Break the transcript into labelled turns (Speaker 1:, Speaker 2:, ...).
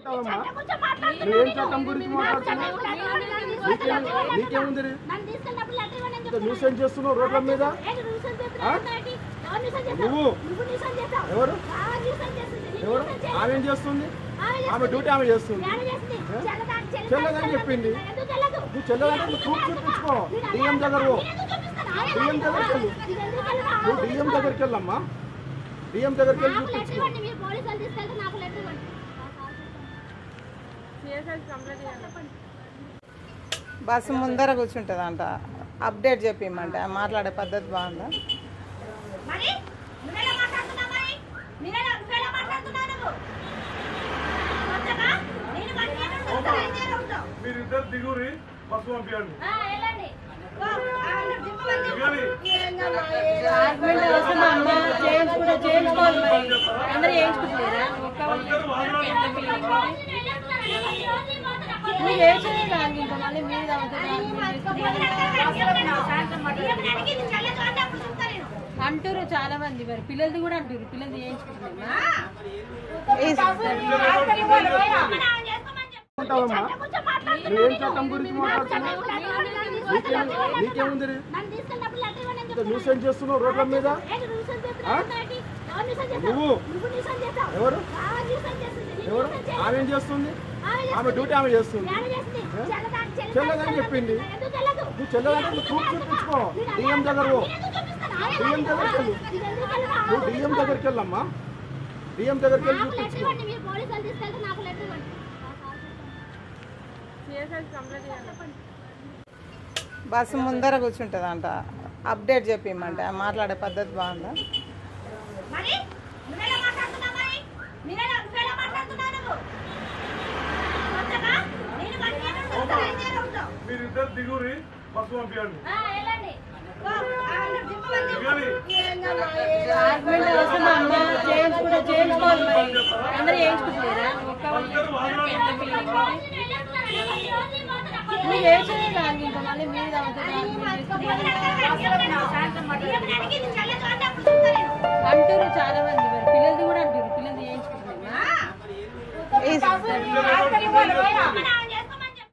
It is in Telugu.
Speaker 1: నువ్వేం చట్టం గురించి మాట్లాడుతున్నావు? నీకేముంది? న్యూస్ ఏం చేస్తున్నావు రోడ్ల మీద? నువ్వు ఎవరు ఎవరు? ఆమె ఏం చేస్తుంది? ఆమె డ్యూటీ ఆమె చేస్తుంది. చెల్లదని చెప్పింది. నువ్వు చెల్లదంటే ప్రూఫ్ చూపించుకో. డిఎం దగ్గర డిఎం దగ్గరికి వెళ్ళు. నువ్వు డిఎం దగ్గరికి వెళ్ళమ్మా. డిఎం దగ్గరికి వెళ్ళి చూపించుకో.
Speaker 2: బస్సు ముందర కూర్చుంటుందంట. అప్డేట్ చెప్పిమ్మంటే మాట్లాడే పద్ధతి బాగుందా?
Speaker 1: మీరిద్దరు దిగురి బస్సు పంపించండి.
Speaker 3: అంటారు చాలా మంది, మరి పిల్లలది కూడా అంటారు. పిల్లలది చేయించుకుంటున్నారా?
Speaker 1: నువ్వేం చట్టం గురించి మాట్లాడుతున్నావు? నీకేముంది? న్యూస్ ఏం చేస్తున్నావు రోడ్ల మీద? నువ్వు ఎవరు ఎవరు? ఆమె ఏం చేస్తుంది? ఆమె డ్యూటీ ఆమె చేస్తుంది. చెల్లదని చెప్పింది. నువ్వు చెల్లదంటే ప్రూఫ్ చూపించుకో. డిఎం దగ్గర డిఎం దగ్గరికి వెళ్ళు. నువ్వు డిఎం దగ్గరికి వెళ్ళమ్మా. డిఎం దగ్గరికి వెళ్ళి చూపించుకో.
Speaker 2: బస్సు ముందర కూర్చుంటుందంట. అప్డేట్ చెప్పిమ్మంటే మాట్లాడే పద్ధతి బాగుందా?
Speaker 1: మీరిద్దరు దిగురి బస్సు పంపించండి.
Speaker 3: అందరూ చేయించుకుంటున్నారా? మీరు చేసేది ఇంకా మళ్ళీ మీరు